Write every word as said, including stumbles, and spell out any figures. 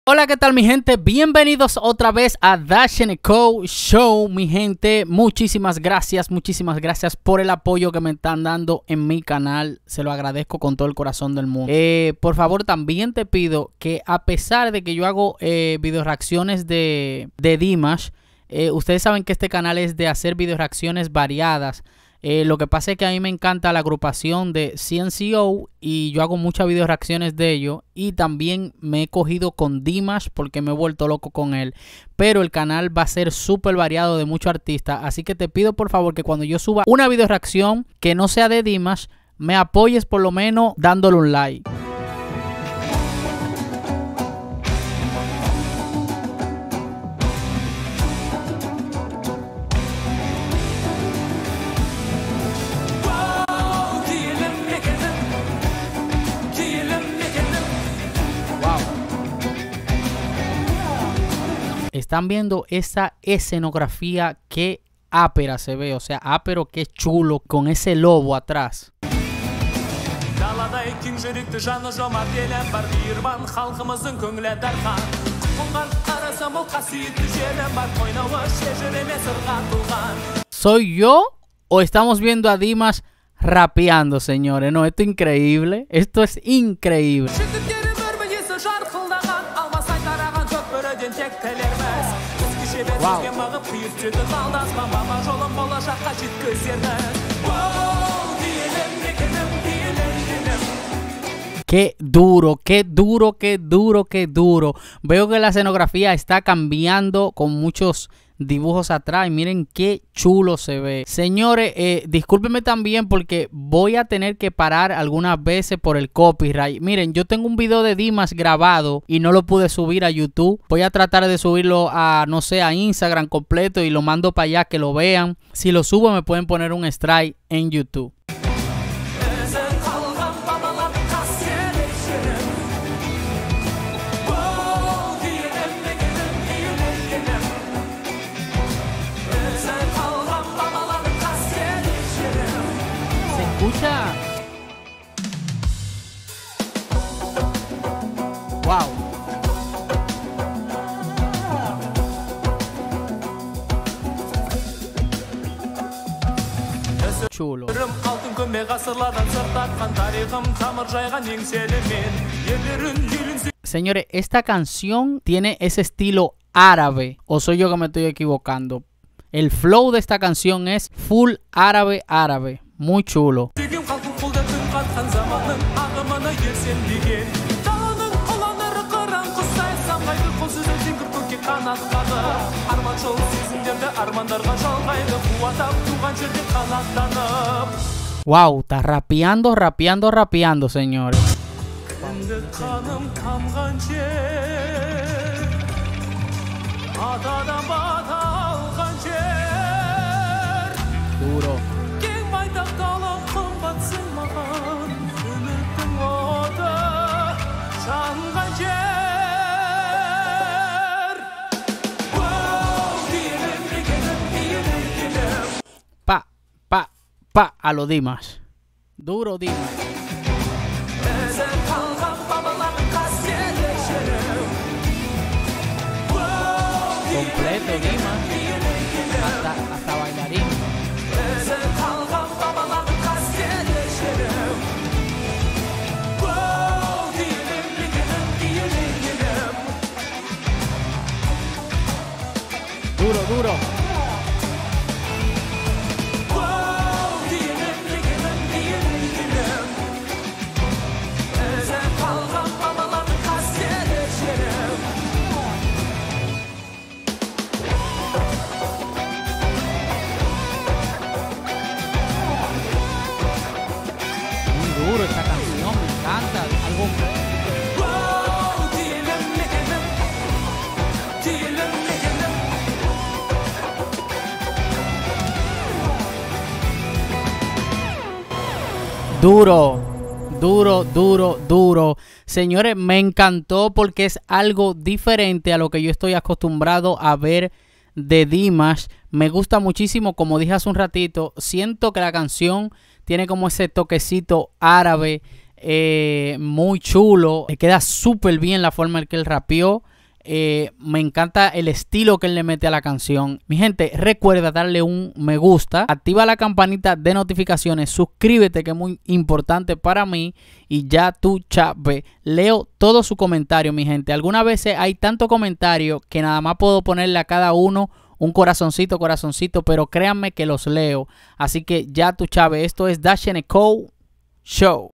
Hola, ¿qué tal mi gente? Bienvenidos otra vez a Dash and Co Show, mi gente. Muchísimas gracias, muchísimas gracias por el apoyo que me están dando en mi canal. Se lo agradezco con todo el corazón del mundo. Eh, por favor, también te pido que a pesar de que yo hago eh, video reacciones de, de Dimash, eh, ustedes saben que este canal es de hacer video reacciones variadas. Eh, lo que pasa es que a mí me encanta la agrupación de C N C O y yo hago muchas video reacciones de ellos, y también me he cogido con Dimash porque me he vuelto loco con él, pero el canal va a ser súper variado de muchos artistas, así que te pido por favor que cuando yo suba una video reacción que no sea de Dimash, me apoyes por lo menos dándole un like. Están viendo esa escenografía, qué ápera se ve, o sea, ápero, qué chulo, con ese lobo atrás. ¿Soy yo o estamos viendo a Dimash rapeando, señores? No, esto es increíble, esto es increíble. Wow. Qué duro, qué duro, qué duro, qué duro. Veo que la escenografía está cambiando con muchos dibujos atrás y miren qué chulo se ve. Señores, eh, discúlpenme también porque voy a tener que parar algunas veces por el copyright. Miren, yo tengo un video de Dimash grabado y no lo pude subir a YouTube. Voy a tratar de subirlo a, no sé, a Instagram completo y lo mando para allá que lo vean. Si lo subo me pueden poner un strike en YouTube. Escucha. Wow. Chulo. Señores, esta canción tiene ese estilo árabe, o soy yo que me estoy equivocando. El flow de esta canción es full árabe árabe. Muy chulo. Wow, está rapeando, rapeando, rapeando, señores. Duro. Pa, pa, pa, a lo Dimash. Duro Dimash. Completo Dimash. Hasta, hasta bailarín. Duro, duro. Muy duro esta canción, me encanta. Algo. Duro, duro, duro, duro. Señores, me encantó porque es algo diferente a lo que yo estoy acostumbrado a ver de Dimash. Me gusta muchísimo, como dije hace un ratito. Siento que la canción tiene como ese toquecito árabe, eh, muy chulo. Le queda súper bien la forma en que él rapeó. Eh, me encanta el estilo que él le mete a la canción. Mi gente, recuerda darle un me gusta, activa la campanita de notificaciones, suscríbete, que es muy importante para mí. Y ya tú, chave, leo todo su comentario, mi gente. Algunas veces hay tanto comentario que nada más puedo ponerle a cada uno un corazoncito, corazoncito, pero créanme que los leo. Así que ya tú, chave, esto es Dash and Co Show.